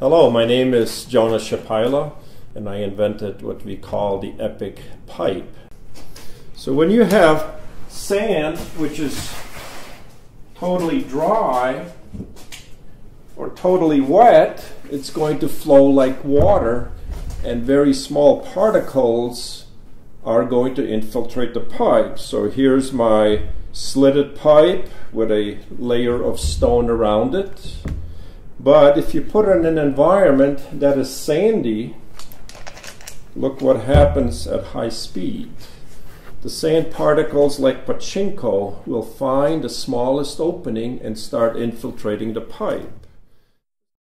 Hello, my name is Jonas Shapaila, and I invented what we call the epic pipe. So when you have sand which is totally dry or totally wet, it's going to flow like water, and very small particles are going to infiltrate the pipe. So here's my slitted pipe with a layer of stone around it. But if you put it in an environment that is sandy, look what happens at high speed. The sand particles, like pachinko, will find the smallest opening and start infiltrating the pipe.